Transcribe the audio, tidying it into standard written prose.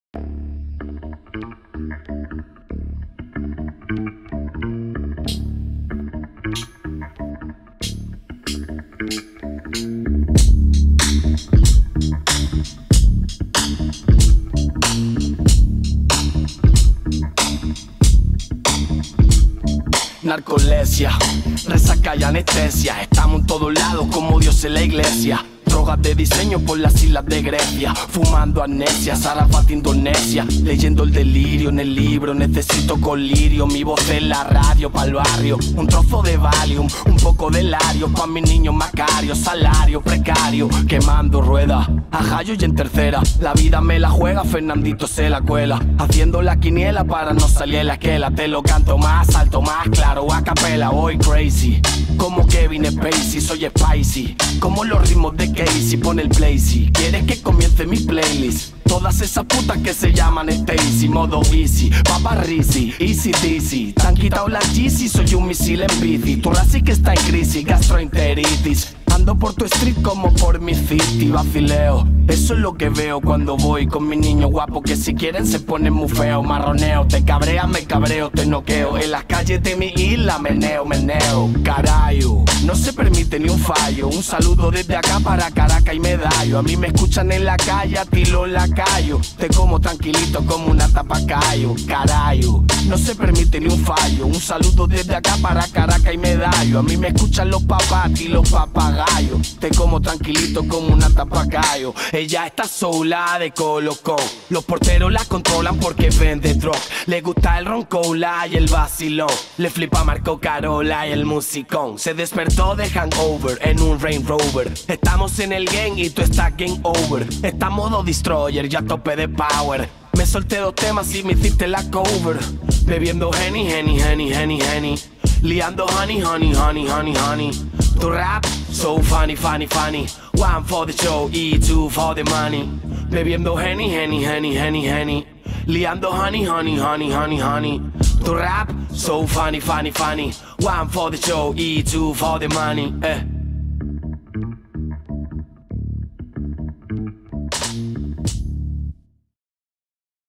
Narcolepsia, resaca y anestesia. Estamos en todos lados como Dios en la iglesia. Drogas de diseño por las islas de Grecia. Fumando amnesia, Sarafat, Indonesia. Leyendo el delirio en el libro. Necesito colirio, mi voz en la radio pa'l barrio. Un trozo de Valium, un poco de Lario pa' mis niños macarios, salario precario. Quemando ruedas, a Jayo y en tercera. La vida me la juega, Fernandito se la cuela. Haciendo la quiniela para no salir en la esquela. Te lo canto más alto, más claro, a capela. Voy crazy, como Kevin Spacey, soy spicy. Como los ritmos de Casey, pone el Blazy. ¿Quieres que comience mi playlist? Todas esas putas que se llaman Stacy, modo easy, paparrisi, easy deasy. Te han quitado la Yeezy, soy un misil en bici. Tu raza que está en crisis, gastroenteritis. Ando por tu street como por mi city, vacileo. Eso es lo que veo cuando voy con mi niño guapo, que si quieren se ponen muy feo. Marroneo, te cabrea, me cabreo, te noqueo. En las calles de mi isla meneo, carayo. No se permite ni un fallo. Un saludo desde acá para Caracas y Medallo. A mí me escuchan en la calle, a ti lo lacayo. Te como tranquilito como una tapacayo, carayo. No se permite ni un fallo. Un saludo desde acá para Caracas y Medallo. A mí me escuchan los papás y los papagayos. Te como tranquilito como una tapacayo. Ella está sola de colocón. Los porteros la controlan porque vende drog. Le gusta el ron cola y el vacilón. Le flipa Marco Carola y el musicón. Se despertó de hangover en un Range Rover. Estamos en el game y tú estás game over. Está modo destroyer, ya tope de power. Me solté 2 temas y me hiciste la cover. Bebiendo Henny, Henny, Henny, Henny, Henny. Liando honey, honey, honey, honey, honey. Tu rap, so funny, funny, funny. 1 for the show y 2 for the money. Bebiendo Henny, Henny, Henny, Henny, Henny. Liando honey, honey, honey, honey, honey. Tu rap, so funny, funny, funny. 1 for the show y 2 for the money.